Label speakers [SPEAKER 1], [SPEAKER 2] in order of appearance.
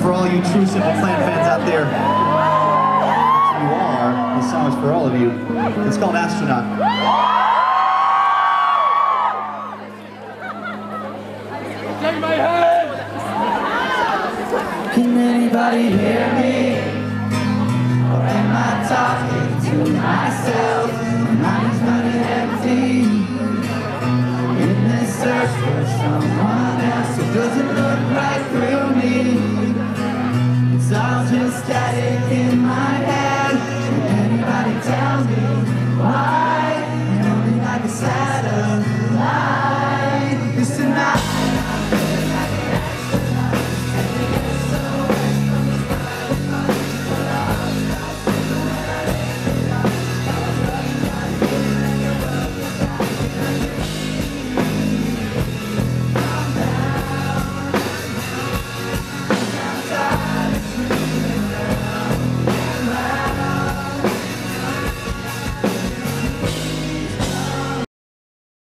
[SPEAKER 1] for all you true Simple Plan fans out there. You are. This song is for all of you. It's called Astronaut.
[SPEAKER 2] Take my hand! Can anybody hear me? Or am I talking to myself?